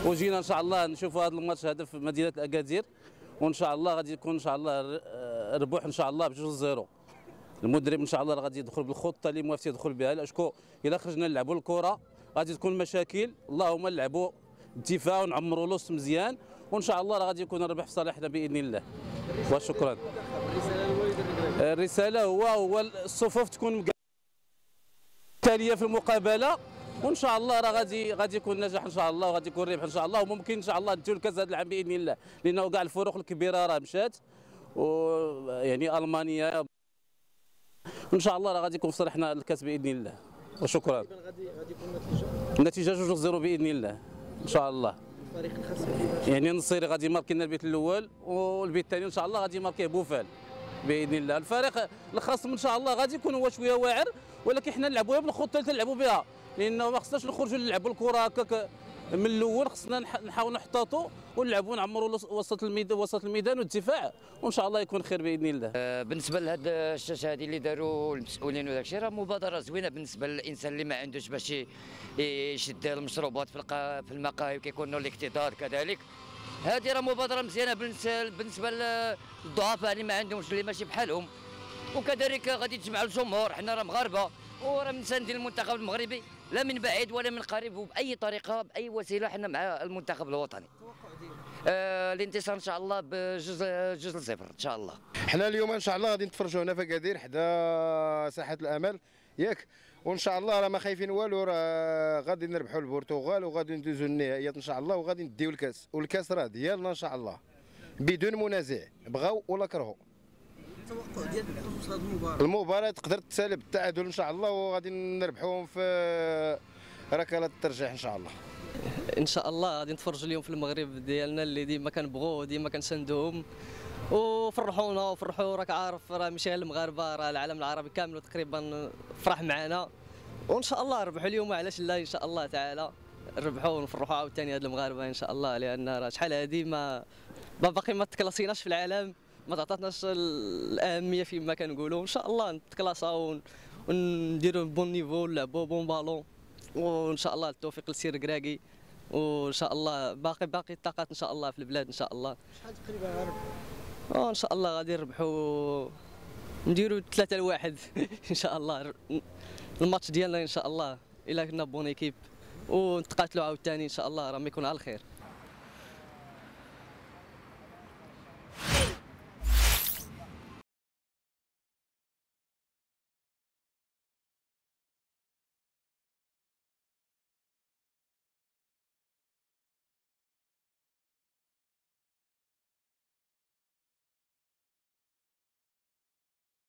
وجينا ان شاء الله نشوفوا هذا الماتش هذا في مدينه اكادير، وان شاء الله غادي يكون ان شاء الله ربح ان شاء الله ب2-0. المدرب ان شاء الله غادي يدخل بالخطه اللي موافق يدخل بها، لاشكو الا خرجنا نلعبوا الكره غادي تكون مشاكل. اللهم نلعبوا الدفاع ونعمروا الوسط مزيان، وان شاء الله غادي يكون الربح في صالحنا باذن الله. وشكرا. الرساله هو الصفوف تكون تاليه في المقابله، وان شاء الله راه غادي يكون نجاح ان شاء الله، وغادي يكون ربح ان شاء الله، وممكن ان شاء الله نديروا الكاس هذا العام باذن الله، لانه كاع الفروق الكبيره راه مشات، ويعني المانيا ان شاء الله راه غادي يكون في صالحنا الكاس باذن الله. وشكرا. غادي يكون النتيجه 2-0 باذن الله ان شاء الله. الفريق الخاص يعني النصيري غادي يماركي لنا البيت الاول، والبيت الثاني ان شاء الله غادي يماركيه بوفال باذن الله. الفريق الخاص ان شاء الله غادي يكون هو شويه واعر، ولكن حنا نلعبوها بالخطه اللي تلعبوا بها، لانه ما خصناش نخرجوا نلعبوا الكره هكاك من الاول. خصنا نحاولوا نحتاطوا ونلعبوا نعمروا وسط الميدان والدفاع، وان شاء الله يكون خير باذن الله. بالنسبه لهاد الشاشه هذه اللي داروا المسؤولين وداك الشيء، راه مبادره زوينه بالنسبه للانسان اللي ما عندوش باش يشد المشروبات في المقاهي، وكيكونوا الاكتظاظ كذلك. هذه راه مبادره مزيانه بالنسبه للضعفاء اللي ما عندهمش، اللي ماشي بحالهم، وكذلك غادي تجمع الجمهور. حنا راه مغاربه وراه مساندين المنتخب المغربي، لا من بعيد ولا من قريب، وباي طريقه باي وسيله حنا مع المنتخب الوطني. الانتصار ان شاء الله ب2-0 ان شاء الله. حنا اليوم ان شاء الله غادي نتفرجوا هنا في اكادير حدا ساحه الامل ياك، وان شاء الله راه ما خايفين والو، راه غادي نربحوا البرتغال وغادي ندوزوا النهائيات ان شاء الله، وغادي نديو الكاس، والكاس راه ديالنا ان شاء الله بدون منازع، بغاو ولا كرهوا. التوقع ديالك بخصوص هذه المباراة تقدر تسالي بالتعادل ان شاء الله، وغادي نربحوهم في ركلات الترجيح ان شاء الله. ان شاء الله غادي نتفرجوا اليوم في المغرب ديالنا اللي ديما كنبغوه وديما كنساندوهم، وفرحونا وفرحوا. راك عارف راه ماشي غير المغاربه، راه العالم العربي كامل تقريبا فرح معنا، وان شاء الله نربحوا اليوم. علاش لا ان شاء الله تعالى نربحوا ونفرحوا عاوتاني هاد المغاربه ان شاء الله، لان راه شحال هادي ما باقي ما تكلاسيناش في العالم، ما تعطاتناش الاهميه فيما كنقولوا. ان شاء الله نتكلاساو ونديروا بون نيفو ونلعبوا بون بالون، وان شاء الله التوفيق للسير كراكي، وان شاء الله باقي الطاقات ان شاء الله في البلاد ان شاء الله. شحال تقريبا غنربحوا؟ ان شاء الله غادي نربحوا، نديروا 3-1 ان شاء الله. الماتش ديالنا ان شاء الله الا كنا بون ايكيب ونتقاتلوا عاوتاني ان شاء الله، راه ما يكون على الخير.